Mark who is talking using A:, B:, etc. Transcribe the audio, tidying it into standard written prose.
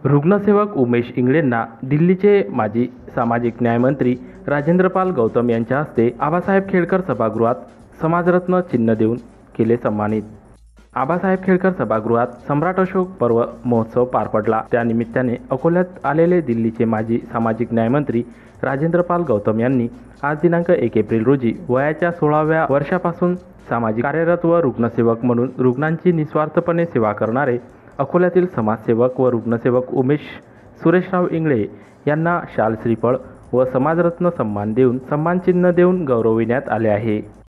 A: रुग्णसेवक उमेश इंगळेंना दिल्लीचे माजी सामाजिक न्याय मंत्री राजेंद्रपाल गौतम यांच्या हस्ते आबासाहेब खेडकर सभागृहात समाजरत्न चिन्ह देऊन केले सन्मानित। आबासाहेब खेडकर सभागृहात सम्राट अशोक पर्व महोत्सव पार पडला। त्यानिमित्ताने अकोल्यात आलेले दिल्लीचे माजी सामाजिक न्याय मंत्री राजेंद्रपाल गौतम यांनी आज दिनांक 1 एप्रिल रोजी वयाच्या 16व्या वर्षापासून सामाजिक कार्यरत व रुग्णसेवक म्हणून रुग्णांची निस्वार्थपणे सेवा करणारे अकोल्यातील समाजसेवक व रुग्णसेवक उमेश सुरेशराव इंगळे यांना शाल श्रीफळ व समाजरत्न सन्मान देऊन सन्मानचिन्ह देऊन गौरविण्यात आले आहे।